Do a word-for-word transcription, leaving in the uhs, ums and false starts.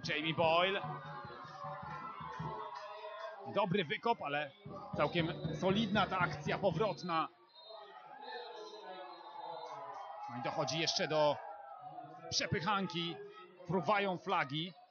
Jamie Boyle. Dobry wykop, ale całkiem solidna ta akcja powrotna. No i dochodzi jeszcze do przepychanki. Fruwają flagi.